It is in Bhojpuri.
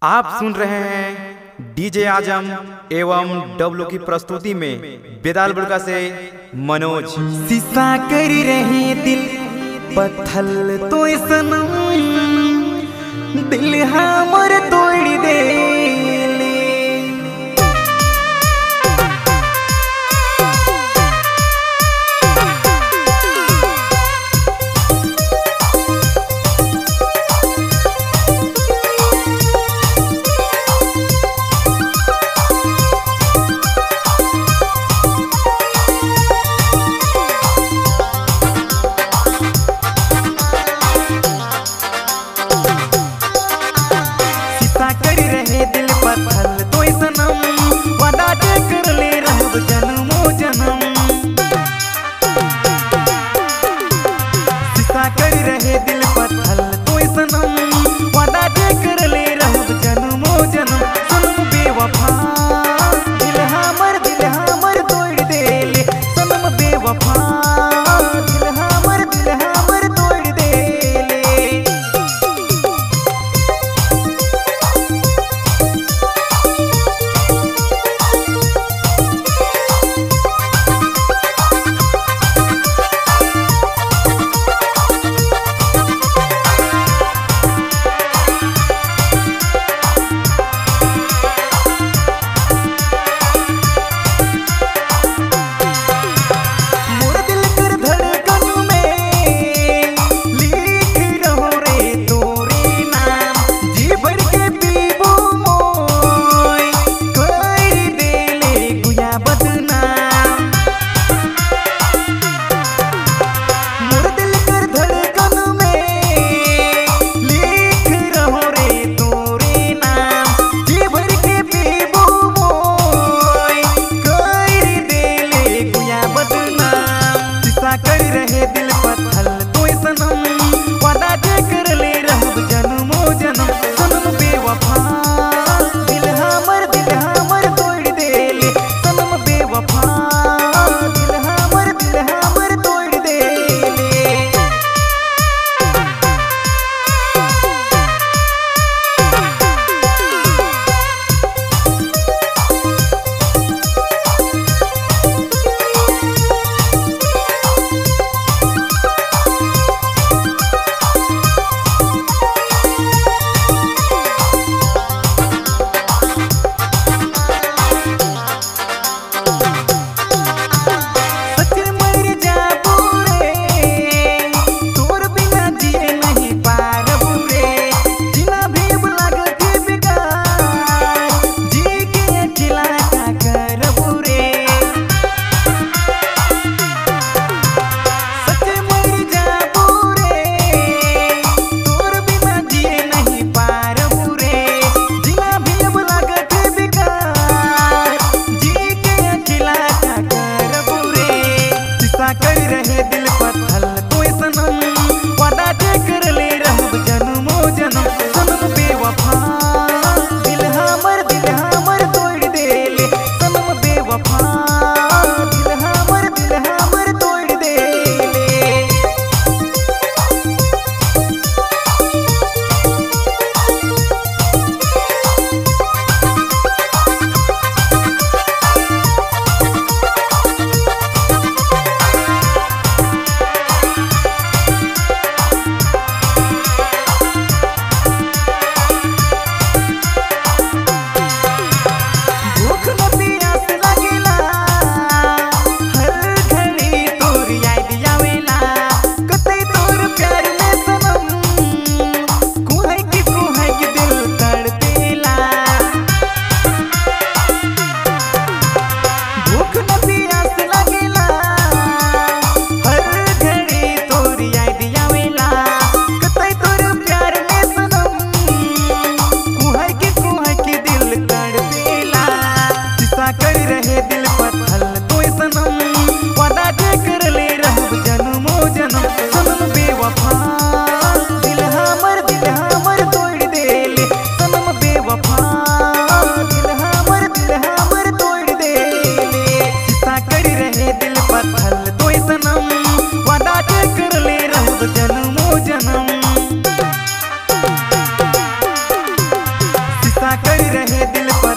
आप सुन रहे हैं डीजे आजम एवं डब्लू की प्रस्तुति में बेदाल बुड़का से मनोज। शीशा कर रहे दिल पत्थल तो सनम, दिल हमर तोड़ दे। दिल पत्थल तो सनम, वादा कर ले रहब जन्मो जन्म। शीशा कर रहे दिल पत्थल तो सनम, वादा कर ले रहब जन्मो जन्म। सनम बेवफा दिल हमर तोड़ देले, सनम बेवफा दिल हमर तोड़ देले। कर रहे दिल पर